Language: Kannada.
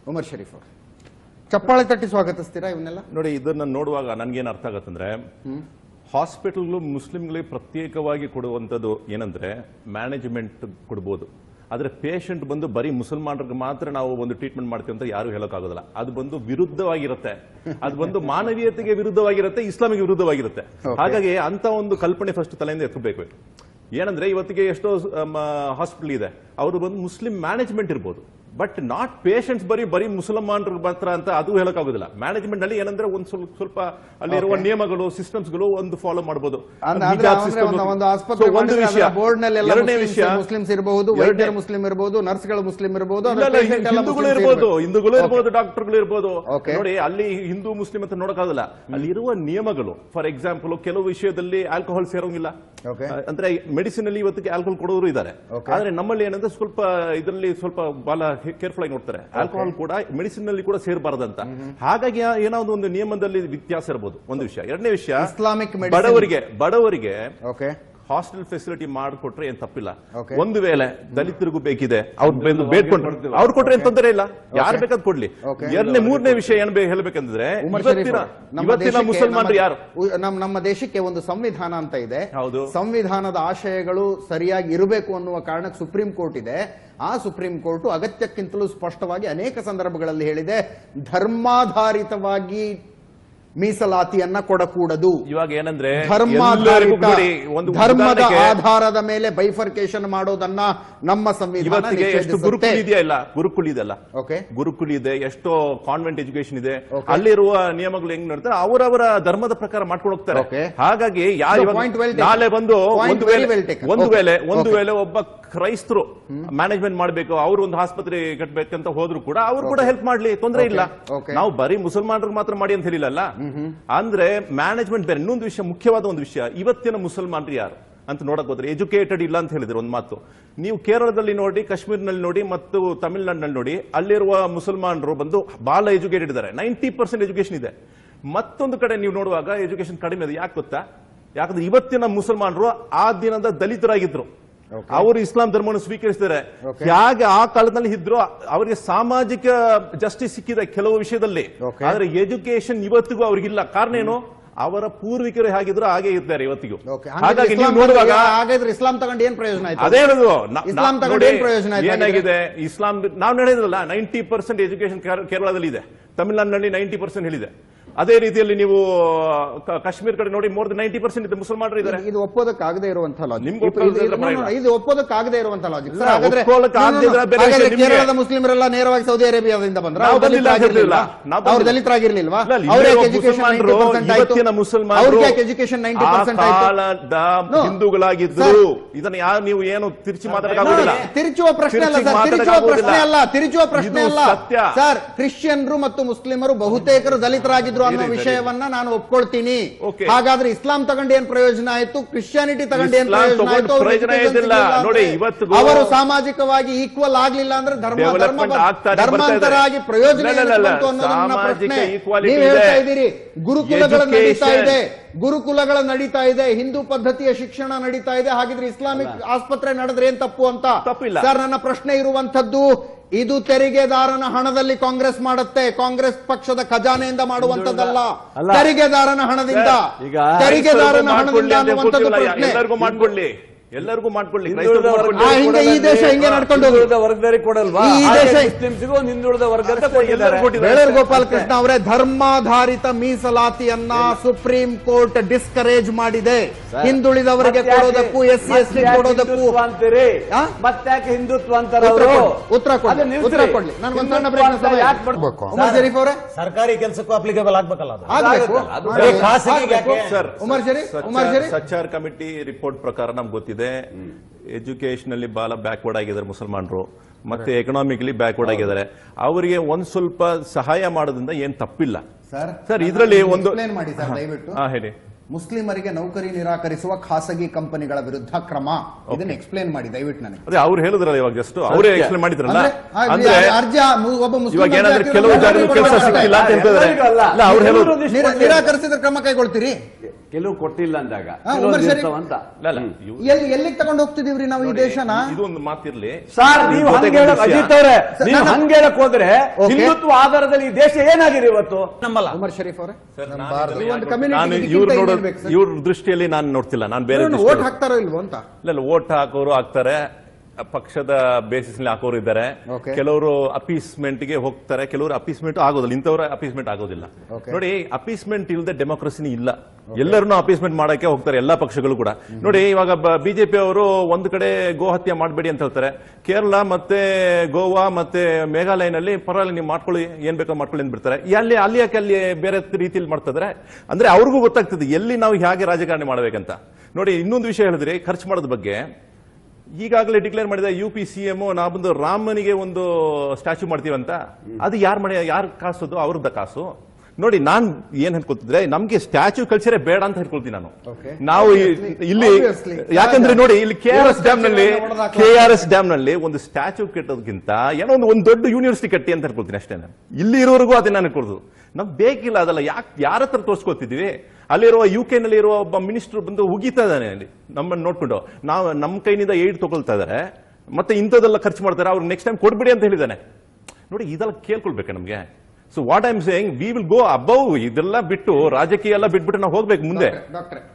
ಉಮರ್ ಶರೀಫ್ ಅವರು ಚಪ್ಪಾಳೆ ತಟ್ಟಿ ಸ್ವಾಗತಿಸ್ತೀರಾ ಇವನ್ನೆಲ್ಲ? ನೋಡಿ, ಇದನ್ನ ನೋಡುವಾಗ ನನ್ಗೇನು ಅರ್ಥ ಆಗತ್ತಂದ್ರೆ, ಹಾಸ್ಪಿಟಲ್ಗಳು ಮುಸ್ಲಿಂಗಳಿಗೆ ಪ್ರತ್ಯೇಕವಾಗಿ ಕೊಡುವಂಥದ್ದು ಏನಂದ್ರೆ ಮ್ಯಾನೇಜ್ಮೆಂಟ್ ಕೊಡ್ಬೋದು. ಆದ್ರೆ ಪೇಷಂಟ್ ಬಂದು ಬರೀ ಮುಸಲ್ಮಾನರಿಗೆ ಮಾತ್ರ ನಾವು ಒಂದು ಟ್ರೀಟ್ಮೆಂಟ್ ಮಾಡ್ತೀವಿ ಅಂತ ಯಾರು ಹೇಳೋಕ್ಕಾಗೋದಿಲ್ಲ. ಅದು ಬಂದು ವಿರುದ್ಧವಾಗಿರುತ್ತೆ, ಅದು ಬಂದು ಮಾನವೀಯತೆಗೆ ವಿರುದ್ಧವಾಗಿರುತ್ತೆ, ಇಸ್ಲಾಮಿಗೆ ವಿರುದ್ಧವಾಗಿರುತ್ತೆ. ಹಾಗಾಗಿ ಅಂತ ಒಂದು ಕಲ್ಪನೆ ಫಸ್ಟ್ ತಲೆಯಿಂದ ಎತ್ತಬೇಕು. ಏನಂದ್ರೆ ಇವತ್ತಿಗೆ ಎಷ್ಟೋ ಹಾಸ್ಪಿಟಲ್ ಇದೆ, ಅವರು ಬಂದು ಮುಸ್ಲಿಂ ಮ್ಯಾನೇಜ್ಮೆಂಟ್ ಇರ್ಬೋದು, ಬಟ್ ನಾಟ್ ಪೇಷಂಟ್ಸ್ ಬರೀ ಮುಸಲ್ಮಾನರು ಮಾತ್ರ ಅಂತ ಅದು ಹೇಳಕ್ಕಾಗೋದಿಲ್ಲ. ಮ್ಯಾನೇಜ್ಮೆಂಟ್ ನಲ್ಲಿ ಏನಂದ್ರೆ ಒಂದು ಸ್ವಲ್ಪ ಅಲ್ಲಿರುವ ನಿಯಮಗಳು, ಸಿಸ್ಟಮ್ಸ್ಗಳು ಒಂದು ಫಾಲೋ ಮಾಡಬಹುದು. ಎರಡನೇ ವಿಷಯ, ಮುಸ್ಲಿಮ್ಸ್ ಇರಬಹುದು, ವೈದ್ಯರು ಮುಸ್ಲಿಂ ಇರಬಹುದು, ನರ್ಸ್ಗಳು ಮುಸ್ಲಿಂ ಇರಬಹುದು, ಹಿಂದೂಗಳು ಇರಬಹುದು, ಡಾಕ್ಟರ್ಗಳು ಇರಬಹುದು. ನೋಡಿ, ಅಲ್ಲಿ ಹಿಂದೂ ಮುಸ್ಲಿಂ ಅಂತ ನೋಡಕ್ಕಾಗಲ್ಲ. ಅಲ್ಲಿ ಇರುವ ನಿಯಮಗಳು, ಫಾರ್ ಎಕ್ಸಾಂಪಲ್ ಕೆಲವು ವಿಷಯದಲ್ಲಿ ಆಲ್ಕೋಹಾಲ್ ಸೇರೋಂಗಿಲ್ಲ. ಅಂದ್ರೆ ಮೆಡಿಸಿನ್ ಅಲ್ಲಿ ಇವತ್ತಿಗೆ ಆಲ್ಕೋಹಾಲ್ ಕೊಡೋರು ಇದ್ದಾರೆ. ಆದ್ರೆ ನಮ್ಮಲ್ಲಿ ಏನಂದ್ರೆ ಸ್ವಲ್ಪ ಇದರಲ್ಲಿ ಸ್ವಲ್ಪ ಬಹಳ ಕೇರ್ಫುಲ್ ಆಗಿ ನೋಡ್ತಾರೆ. ಆಲ್ಕೋಹಾಲ್ ಕೂಡ ಮೆಡಿಸಿನ್ ನಲ್ಲಿ ಕೂಡ ಸೇರಬಾರದಂತ. ಹಾಗಾಗಿ ಏನಾದ್ರು ಒಂದು ನಿಯಮದಲ್ಲಿ ವ್ಯತ್ಯಾಸ ಇರಬಹುದು, ಒಂದು ವಿಷಯ. ಎರಡನೇ ವಿಷಯ, ಇಸ್ಲಾಮಿಕ್ ಬಡವರಿಗೆ ಹಾಸ್ಟೆಲ್ ಫೆಸಿಲಿಟಿ ಮಾಡಿಕೊಟ್ರೆ ಏನ್ ತಪ್ಪಿಲ್ಲ. ಒಂದು ವೇಳೆ ದಲಿತರಿಗೂ ಬೇಕಿದೆ, ಅವ್ರು ಬೇಡ್ಕೊಂಡ್ರೆ ಅವ್ರು ಕೊಟ್ರೆ ಏನ್ ತೊಂದರೆ ಇಲ್ಲ, ಯಾರು ಬೇಕಾದ್ ಕೊಡ್ಲಿ. ಎರಡನೇ ಮೂರನೇ ವಿಷಯ ಏನ್ ಹೇಳ್ಬೇಕಂದ್ರೆ, ಇವತ್ತಿನ ಮುಸಲ್ಮಾನರು ಯಾರು, ನಮ್ಮ ದೇಶಕ್ಕೆ ಒಂದು ಸಂವಿಧಾನ ಅಂತ ಇದೆ. ಹೌದು, ಸಂವಿಧಾನದ ಆಶಯಗಳು ಸರಿಯಾಗಿ ಇರಬೇಕು ಅನ್ನುವ ಕಾರಣಕ್ಕೆ ಸುಪ್ರೀಂ ಕೋರ್ಟ್ ಇದೆ. ಆ ಸುಪ್ರೀಂ ಕೋರ್ಟ್ ಅಗತ್ಯಕ್ಕಿಂತಲೂ ಸ್ಪಷ್ಟವಾಗಿ ಅನೇಕ ಸಂದರ್ಭಗಳಲ್ಲಿ ಹೇಳಿದೆ, ಧರ್ಮಾಧಾರಿತವಾಗಿ ಮೀಸಲಾತಿಯನ್ನ ಕೊಡಕೂಡದು. ಇವಾಗ ಏನಂದ್ರೆ, ಧರ್ಮದ ಆಧಾರದ ಮೇಲೆ ಬೈಫರ್ಕೇಶನ್ ಮಾಡೋದನ್ನ ನಮ್ಮ ಸಂವಿಧಾನ ಎಷ್ಟು ಗುರುಕುಲ ಇದೆಯಲ್ಲ, ಗುರುಕುಲ ಇದೆಲ್ಲ, ಗುರುಕುಲ ಇದೆ, ಎಷ್ಟೋ ಕಾನ್ವೆಂಟ್ ಎಜುಕೇಶನ್ ಇದೆ. ಅಲ್ಲಿರುವ ನಿಯಮಗಳು ಹೆಂಗ್ ನೋಡ್ತಾರೆ, ಅವರವರ ಧರ್ಮದ ಪ್ರಕಾರ ಮಾಡ್ಕೊಂಡು ಹೋಗ್ತಾರೆ. ಹಾಗಾಗಿ ನಾಳೆ ಬಂದು ಒಂದು ವೇಳೆ ಒಬ್ಬ ಕ್ರೈಸ್ತರು ಮ್ಯಾನೇಜ್ಮೆಂಟ್ ಮಾಡಬೇಕು, ಅವರು ಒಂದು ಆಸ್ಪತ್ರೆ ಕಟ್ಟಬೇಕಂತ ಹೋದ್ರು ಕೂಡ ಅವ್ರು ಕೂಡ ಹೆಲ್ಪ್ ಮಾಡ್ಲಿ, ತೊಂದರೆ ಇಲ್ಲ. ನಾವು ಬರೀ ಮುಸಲ್ಮಾನರಿಗೆ ಮಾತ್ರ ಮಾಡಿ ಅಂತ ಹೇಳಿಲ್ಲ. ಅಂದ್ರೆ ಮ್ಯಾನೇಜ್ಮೆಂಟ್ ಬೇರೆ. ಇನ್ನೊಂದು ವಿಷಯ, ಮುಖ್ಯವಾದ ಒಂದು ವಿಷಯ, ಇವತ್ತಿನ ಮುಸಲ್ಮಾನರು ಯಾರು ಅಂತ ನೋಡಕ್ ಹೋದ್ರೆ ಎಜುಕೇಟೆಡ್ ಇಲ್ಲ ಅಂತ ಹೇಳಿದ್ರೆ ಒಂದು ಮಾತು. ನೀವು ಕೇರಳದಲ್ಲಿ ನೋಡಿ, ಕಾಶ್ಮೀರ್ನಲ್ಲಿ ನೋಡಿ, ಮತ್ತು ತಮಿಳುನಾಡಿನಲ್ಲಿ ನೋಡಿ, ಅಲ್ಲಿರುವ ಮುಸಲ್ಮಾನರು ಬಂದು ಬಹಳ ಎಜುಕೇಟೆಡ್ ಇದ್ದಾರೆ, 90% ಎಜುಕೇಶನ್ ಇದೆ. ಮತ್ತೊಂದು ಕಡೆ ನೀವು ನೋಡುವಾಗ ಎಜುಕೇಶನ್ ಕಡಿಮೆ ಇದೆ. ಯಾಕೆ ಗೊತ್ತಾ? ಯಾಕಂದ್ರೆ ಇವತ್ತಿನ ಮುಸಲ್ಮಾನರು ಆ ದಿನದ ದಲಿತರಾಗಿದ್ರು, ಅವರು ಇಸ್ಲಾಂ ಧರ್ಮವನ್ನು ಸ್ವೀಕರಿಸಿದ್ದಾರೆ. ಹೇಗೆ ಆ ಕಾಲದಲ್ಲಿ ಇದ್ರು, ಅವರಿಗೆ ಸಾಮಾಜಿಕ ಜಸ್ಟಿಸ್ ಸಿಕ್ಕಿದೆ ಕೆಲವು ವಿಷಯದಲ್ಲಿ. ಆದ್ರೆ ಎಜುಕೇಶನ್ ಇವತ್ತಿಗೂ ಅವ್ರಿಗಿಲ್ಲ. ಕಾರಣ ಏನು? ಅವರ ಪೂರ್ವಿಕರು ಹೇಗಿದ್ರು ಹಾಗೆ ಇದ್ದಾರೆ ಇವತ್ತಿಗೂ. ಹಾಗಾಗಿ ನೀವು ನೋಡುವಾಗ ಇಸ್ಲಾಂ ತಗೊಂಡು ಏನ್ ಪ್ರಯೋಜನ ಆಯ್ತು? ಅದೇ ಹೇಳುದು, ಇಸ್ಲಾಂ ತಗೊಂಡು ಏನ್ ಪ್ರಯೋಜನ ಏನಾಗಿದೆ? ಇಸ್ಲಾಂ ನಾವು ಹೇಳಿದ್ರಲ್ಲ, 90% ಎಜುಕೇಶನ್ ಕೇರಳದಲ್ಲಿ ಇದೆ, ತಮಿಳುನಾಡಿನಲ್ಲಿ 90% ಹೇಳಿದೆ. ಅದೇ ರೀತಿಯಲ್ಲಿ ನೀವು ಕಾಶ್ಮೀರ ಕಡೆ ನೋಡಿ, ಮೋರ್ ದನ್ 90% ಇದೆ ಮುಸಲ್ಮಾನರು ಇದ್ದಾರೆ. ಇದು ಒಪ್ಪೋದಕ್ಕಾಗದೇ ಇರುವಂತಹ ಲಾಜಿಕ್. ಇದು ಒಪ್ಪೋದಕ್ಕಾಗದೇ ಇರುವಂತಹ ಲಾಜಿಕ್. ಕೇರಳದ ಮುಸ್ಲಿಮರೆಲ್ಲ ನೇರವಾಗಿ ಸೌದಿ ಅರೇಬಿಯಾದಿಂದ ಬಂದ್ರೆ ಅವ್ರು ದಲಿತರಾಗಿರ್ಲಿಲ್ವಾ? ಎಜುಕೇಶನ್ 90% ಹಿಂದೂಗಳಾಗಿದ್ರು. ಇದನ್ನ ಯಾರು ನೀವು ಏನು ತಿರುಚಿ ಮಾತಾಡೋಕ್ಕಾಗೋದಿಲ್ಲ. ತಿರುಚುವ ಪ್ರಶ್ನೆ ಅಲ್ಲ ಸರ್. ಕ್ರಿಶ್ಚಿಯನ್ರು ಮತ್ತು ಮುಸ್ಲಿಮರು ಬಹುತೇಕರು ದಲಿತರಾಗಿದ್ರು ಅನ್ನೋ ವಿಷಯವನ್ನ ನಾನು ಒಪ್ಕೊಳ್ತೀನಿ. ಹಾಗಾದ್ರೆ ಇಸ್ಲಾಂ ತಗೊಂಡು ಏನ್ ಪ್ರಯೋಜನ ಆಯ್ತು? ಕ್ರಿಶ್ಚಿಯಾನಿಟಿ ತಗೊಂಡು ಏನ್ ಪ್ರಯೋಜನ ಆಯ್ತು? ಅವರು ಸಾಮಾಜಿಕವಾಗಿ ಈಕ್ವಲ್ ಆಗ್ಲಿಲ್ಲ ಅಂದ್ರೆ ಧರ್ಮಾಂತರ ಆಗಿ ಪ್ರಯೋಜನ ಬಂತು ಅನ್ನೋದು ನನ್ನ ಪ್ರಶ್ನೆ. ನೀವು ಹೇಳ್ತಾ ಇದ್ದೀರಿ ಗುರುಕುಲಗಳ ನಡೀತಾ ಇದೆ, ಹಿಂದೂ ಪದ್ಧತಿಯ ಶಿಕ್ಷಣ ನಡೀತಾ ಇದೆ, ಹಾಗಿದ್ರೆ ಇಸ್ಲಾಮಿಕ್ ಆಸ್ಪತ್ರೆ ನಡೆದ್ರೆ ಏನ್ ತಪ್ಪು ಅಂತ? ಸರ್, ನನ್ನ ಪ್ರಶ್ನೆ ಇರುವಂತದ್ದು, ಇದು ತೆರಿಗೆದಾರನ ಹಣದಲ್ಲಿ ಕಾಂಗ್ರೆಸ್ ಮಾಡುತ್ತೆ, ಕಾಂಗ್ರೆಸ್ ಪಕ್ಷದ ಖಜಾನೆಯಿಂದ ಮಾಡುವಂತದ್ದಲ್ಲ, ತೆರಿಗೆದಾರನ ಹಣದಿಂದ ಅನ್ನುವಂಥದ್ದು ಪ್ರಶ್ನೆ. ಎಲ್ಲರಿಗೂ ಮಾಡ್ಕೊಳ್ಳಿ. ಈ ದೇಶ ಹಿಂಗೆ ನಡ್ಕೊಂಡು ವರ್ಗದವರಿಗೆ ಕೊಡಲ್ವಾ? ಈ ದೇಶ ಮುಸ್ಲಿಮ್ಸ್ಗೂ ಹಿಂದುಳಿದ ವರ್ಗ ಅಂತ ಗೋಪಾಲ್ ಕೃಷ್ಣ ಅವರೇ, ಧರ್ಮಾಧಾರಿತ ಮೀಸಲಾತಿಯನ್ನ ಸುಪ್ರೀಂ ಕೋರ್ಟ್ ಡಿಸ್ಕರೇಜ್ ಮಾಡಿದೆ. ಹಿಂದುಳಿದವರಿಗೆ ಕೊಡೋದಕ್ಕೂ, SC/ST ಕೊಡೋದಕ್ಕೂ ಅಂತೀರಿ, ಮತ್ತಾಕೆ ಹಿಂದುತ್ವ ಅಂತಾರೆ ಅವರು? ಉತ್ತರ ಕೊಡ್ಲಿ. ನನಗೊಂದು ಸಣ್ಣ ಪ್ರಶ್ನೆ ಉಮರ್ ಶರೀಫ್ ಅವರೇ, ಸರ್ಕಾರಿ ಕೆಲಸಕ್ಕೂ ಅಪ್ಲಿಕೇಬಲ್ ಆಗ್ಬೇಕಲ್ಲ? ಉಮರ್ ಶರೀಫ್, ಸಚ್ಚಾರ್ ಕಮಿಟಿ ರಿಪೋರ್ಟ್ ಪ್ರಕಾರ ನಮ್ಗೆ ಗೊತ್ತಿದೆ, ಎಜುಕೇಶನ್ ಅಲ್ಲಿ ಬಹಳ ಬ್ಯಾಕ್ವರ್ಡ್ ಆಗಿದ್ದಾರೆ ಮುಸಲ್ಮಾನರು, ಮತ್ತೆ ಎಕನಾಮಿಕಲಿ ಬ್ಯಾಕ್ವರ್ಡ್ ಆಗಿದ್ದಾರೆ. ಅವರಿಗೆ ಒಂದ್ ಸ್ವಲ್ಪ ಸಹಾಯ ಮಾಡೋದ್ರಿಂದ ಏನ್ ತಪ್ಪಿಲ್ಲ ಸರ್. ಇದರಲ್ಲಿ ಒಂದು ಮಾಡಿ ಸರ್ ದಯವಿಟ್ಟು. ಹೇಳಿ. ಮುಸ್ಲಿಮರಿಗೆ ನೌಕರಿ ನಿರಾಕರಿಸುವ ಖಾಸಗಿ ಕಂಪನಿಗಳ ವಿರುದ್ಧ ಕ್ರಮ. ಇದನ್ನ ಎಕ್ಸ್ಪ್ಲೇನ್ ಮಾಡಿ ದಯವಿಟ್ಟು ನನಗೆ. ಅದೇ ಅವ್ರು ಹೇಳಿದ್ರಲ್ಲ ಇವಾಗ ಜಸ್ಟ್ ಅವರೇ ಎಕ್ಸ್ಪ್ಲೇನ್ ಮಾಡಿದ್ರಲ್ಲ. ಅಂದ್ರೆ ಅರ್ಜಿ ಒಬ್ಬ ಮುಸ್ಲಿಂ ಕೆಲವು ಕೆಲಸ ಸಿಕ್ಕಿಲ್ಲ ಅಂತ ಹೇಳ್ತಾರೆ. ಅವ್ರು ಹೇಳೋದು ನಿರಾಕರಿಸಿದ್ರೆ ಕ್ರಮ ಕೈಗೊಳ್ತೀರಿ, ಕೆಲವು ಕೊಟ್ಟಿಲ್ಲ ಅಂದಾಗ ಎಲ್ಲಿಗೆ ತಗೊಂಡು ಹೋಗ್ತಿದೀವ್ರಿ ನಾವು ಈ ದೇಶನ? ಇದೊಂದು ಮಾತಿರ್ಲಿ ಸರ್, ನೀವು ಅಜಿತ್ ಅವರೇ, ನೀವು ಹಂಗೆ ಹೇಳಕ್ ಹೋದ್ರೆ ಹಿಂದುತ್ವ ಆಧಾರದಲ್ಲಿ ಈ ದೇಶ ಏನಾಗಿದೆ ಇವತ್ತು? ನಮ್ಮಲ್ಲ. ಉಮರ್ ಶರೀಫ್ ಅವರೇ, ಇವ್ರ ದೃಷ್ಟಿಯಲ್ಲಿ ನಾನು ನೋಡ್ತಿಲ್ಲ, ನಾನು ಬೇರೆ ವೋಟ್ ಹಾಕ್ತಾರೋ ಇಲ್ವೋ ಅಂತ. ಇಲ್ಲ, ವೋಟ್ ಹಾಕೋರು ಹಾಕ್ತಾರೆ, ಪಕ್ಷದ ಬೇಸಿಸ್ ನಲ್ಲಿ ಹಾಕೋರು ಇದ್ದಾರೆ, ಕೆಲವರು ಅಪೀಸ್ಮೆಂಟ್ ಗೆ ಹೋಗ್ತಾರೆ, ಕೆಲವರು ಅಪೀಸ್ಮೆಂಟ್ ಆಗೋದಿಲ್ಲ, ಇಂಥವ್ರ ಅಪೀಸ್ಮೆಂಟ್ ಆಗೋದಿಲ್ಲ. ನೋಡಿ, ಅಪೀಸ್ಮೆಂಟ್ ಇಲ್ಲದೆ ಡೆಮೋಕ್ರಸಿನಿ ಇಲ್ಲ. ಎಲ್ಲರನ್ನೂ ಅಪೀಸ್ಮೆಂಟ್ ಮಾಡಕ್ಕೆ ಹೋಗ್ತಾರೆ ಎಲ್ಲಾ ಪಕ್ಷಗಳು ಕೂಡ. ನೋಡಿ, ಇವಾಗ ಬಿಜೆಪಿ ಅವರು ಒಂದು ಕಡೆ ಗೋ ಹತ್ಯೆ ಮಾಡಬೇಡಿ ಅಂತ ಹೇಳ್ತಾರೆ, ಕೇರಳ ಮತ್ತೆ ಗೋವಾ ಮತ್ತೆ ಮೇಘಾಲಯನಲ್ಲಿ ಪರವಾಗಿ ನೀವು ಮಾಡ್ಕೊಳ್ಳಿ, ಏನ್ ಬೇಕೋ ಮಾಡ್ಕೊಳ್ಳಿ ಅಂತ ಬಿಡ್ತಾರೆ. ಅಲ್ಲಿ ಯಾಕೆ ಅಲ್ಲಿ ಬೇರೆ ರೀತಿಯಲ್ಲಿ ಮಾಡ್ತಿದ್ರೆ ಅಂದ್ರೆ ಅವ್ರಿಗೂ ಗೊತ್ತಾಗ್ತದೆ ಎಲ್ಲಿ ನಾವು ಹೇಗೆ ರಾಜಕಾರಣ ಮಾಡ್ಬೇಕಂತ. ನೋಡಿ, ಇನ್ನೊಂದು ವಿಷಯ ಹೇಳಿದ್ರಿ ಖರ್ಚು ಮಾಡೋದ್ ಬಗ್ಗೆ. ಈಗಾಗಲೇ ಡಿಕ್ಲೇರ್ ಮಾಡಿದ UP CM ನಾವು ಬಂದು ರಾಮನಿಗೆ ಒಂದು ಸ್ಟ್ಯಾಚ್ಯೂ ಮಾಡ್ತೀವಂತ. ಅದು ಯಾರು ಕಾಸೋದು? ಅವ್ರದ್ದ ಕಾಸು. ನೋಡಿ, ನಾನ್ ಏನ್ ಹೇಳ್ಕೊತಿದ್ರೆ ನಮ್ಗೆ ಸ್ಟ್ಯಾಚ್ಯೂ ಕಲ್ಚರೇ ಬೇಡ ಅಂತ ಹೇಳ್ಕೊಳ್ತೀನಿ ನಾನು. ನಾವು ಇಲ್ಲಿ ಯಾಕಂದ್ರೆ ನೋಡಿ, ಇಲ್ಲಿ KRS ಡ್ಯಾಮ್ ನಲ್ಲಿ ಒಂದು ಸ್ಟ್ಯಾಚ್ಯೂ ಕಟ್ಟೋದಕ್ಕಿಂತ ಏನೋ ಒಂದು ದೊಡ್ಡ ಯೂನಿವರ್ಸಿಟಿ ಕಟ್ಟಿ ಅಂತ ಹೇಳ್ಕೊಳ್ತೀನಿ ಅಷ್ಟೇ. ನಾನು ಇಲ್ಲಿ ಇರೋವರೆಗೂ ಅದನ್ನ ನಾನು ಕೊಡೋದು ನಮ್ಗೆ ಬೇಕಿಲ್ಲ. ಅದೆಲ್ಲ ಯಾರ ಹತ್ರ ತೋರಿಸ್ಕೊತಿದೀವಿ? ಅಲ್ಲಿರುವ UK ನಲ್ಲಿ ಇರುವ ಒಬ್ಬ ಮಿನಿಸ್ಟರ್ ಬಂದು ಉಗಿತಾ ಇದ್ದಾನೆ ನಮ್ಮನ್ನು ನೋಡ್ಕೊಂಡು. ನಾವು ನಮ್ಮ ಕೈನಿಂದ ಏಡ್ ತಗೊಳ್ತಾ ಇದಾರೆ, ಮತ್ತೆ ಇಂಥದ್ದೆಲ್ಲ ಖರ್ಚು ಮಾಡ್ತಾರೆ, ಅವ್ರು ನೆಕ್ಸ್ಟ್ ಟೈಮ್ ಕೊಡ್ಬಿಡಿ ಅಂತ ಹೇಳಿದಾನೆ. ನೋಡಿ, ಇದೆಲ್ಲ ಕೇಳ್ಕೊಳ್ಬೇಕು ನಮ್ಗೆ. So what I am saying, we will go above ಇದೆಲ್ಲ ಬಿಟ್ಟು, ರಾಜಕೀಯ ಎಲ್ಲ ಬಿಟ್ಬಿಟ್ಟು ನಾವು ಹೋಗ್ಬೇಕು ಮುಂದೆ. ಡಾಕ್ಟ್ರೆ